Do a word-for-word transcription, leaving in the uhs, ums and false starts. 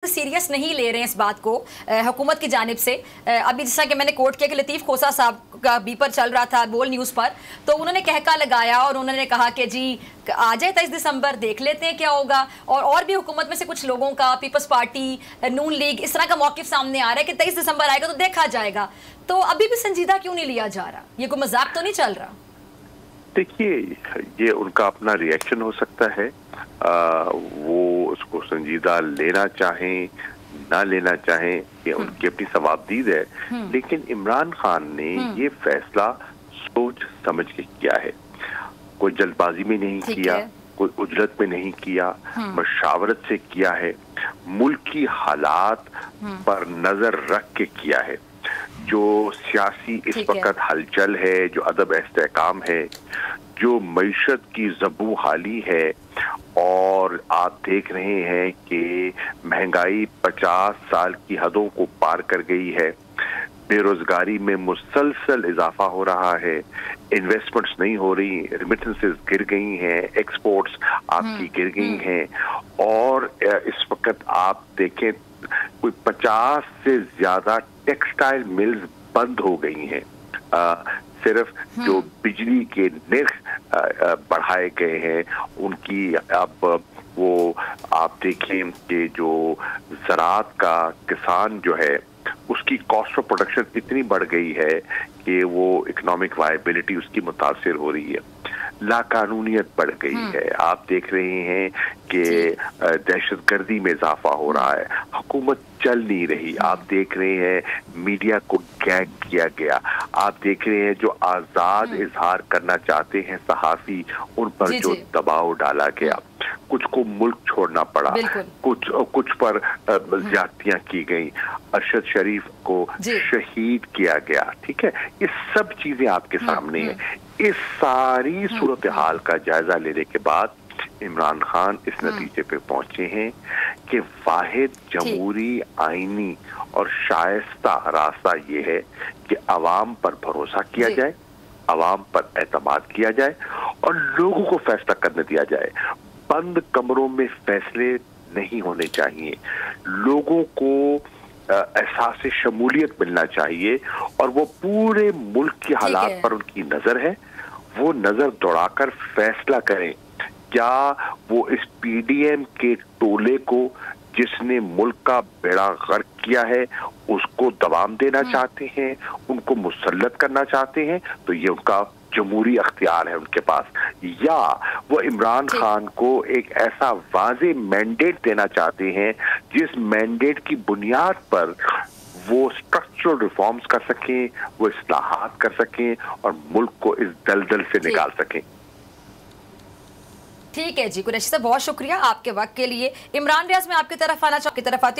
Serious नहीं ले रहे हैं इस बात को हुकूमत की जानिब से। अभी जैसा कि मैंने कोट किया कि लतीफ़ खोसा साहब का बीपर चल रहा था बोल न्यूज़ पर, तो उन्होंने कहका लगाया और उन्होंने कहा कि जी आ जाए तेईस दिसंबर, देख लेते हैं क्या होगा। और और भी हुकूमत में से कुछ लोगों का, पीपल्स पार्टी, नून लीग, इस तरह का मौक़िफ़ सामने आ रहा है कि तेईस दिसंबर आएगा तो देखा जाएगा। तो अभी भी संजीदा क्यों नहीं लिया जा रहा? ये कोई मजाक तो नहीं चल रहा? देखिए, ये उनका अपना रिएक्शन हो सकता है, आ, वो उसको संजीदा लेना चाहें ना लेना चाहें, ये उनकी अपनी सवाबदीद है। लेकिन इमरान खान ने ये फैसला सोच समझ के किया है, कोई जल्दबाजी में नहीं किया, कोई उजलत में नहीं किया, मशावरत से किया है, मुल्क की हालात पर नजर रख के किया है। जो सियासी इस वक्त हलचल है, जो अदब इस्तेहकाम है, जो मईशत की ज़बू हाली है, और आप देख रहे हैं कि महंगाई पचास साल की हदों को पार कर गई है, बेरोजगारी में मुसलसल इजाफा हो रहा है, इन्वेस्टमेंट्स नहीं हो रही, रिमिटेंसेस गिर गई हैं, एक्सपोर्ट्स आपकी गिर गई हैं, और इस वक्त आप देखें कोई पचास से ज्यादा टेक्सटाइल मिल्स बंद हो गई हैं। आ, सिर्फ जो बिजली के निर्ख बढ़ाए गए हैं उनकी अब वो आप देखें कि जो ज़राअत का किसान जो है उसकी कॉस्ट ऑफ प्रोडक्शन इतनी बढ़ गई है कि वो इकोनॉमिक वायबिलिटी उसकी मुतासिर हो रही है, लाकानूनियत बढ़ गई है। आप देख रहे हैं कि दहशतगर्दी में इजाफा हो रहा है, हुकूमत चल नहीं रही। आप देख रहे हैं मीडिया को गैग किया गया, आप देख रहे हैं जो आज़ाद इजहार करना चाहते हैं सहाफ़ी, उन पर जो दबाव डाला गया, कुछ को मुल्क छोड़ना पड़ा, कुछ कुछ पर ज्यादतियां की गई, अरशद शरीफ को शहीद किया गया। ठीक है, ये सब चीजें आपके सामने हैं। इस सारी सूरत हाल का जायजा लेने के बाद इमरान खान इस नतीजे पे पहुंचे हैं कि वाहिद जमहूरी, आईनी और शाइस्ता रास्ता ये है कि अवाम पर भरोसा किया जाए, अवाम पर एतमाद किया जाए और लोगों को फैसला करने दिया जाए। बंद कमरों में फैसले नहीं होने चाहिए, लोगों को एहसास शमूलियत मिलना चाहिए, और वो पूरे मुल्क के हालात पर उनकी नजर है, वो नजर दौड़ाकर फैसला करें। क्या वो इस पीडीएम के टोले को जिसने मुल्क का बेड़ा गर्क किया है उसको दबाम देना चाहते हैं, उनको मुसल्लत करना चाहते हैं, तो ये उनका जमहूरी अख्तियार है उनके पास, या वो इमरान खान को एक ऐसा वाज़े मैंडेट देना चाहते हैं जिस मैंडेट की बुनियाद पर वो स्ट्रक्चरल रिफॉर्म्स कर सकें, वो इस्लाहात कर सकें और मुल्क को इस दलदल से निकाल सकें। ठीक है जी, कुरैशी साहब बहुत शुक्रिया आपके वक्त के लिए। इमरान रियाज, में आपकी तरफ आना चाहूँ, आपकी तरफ आती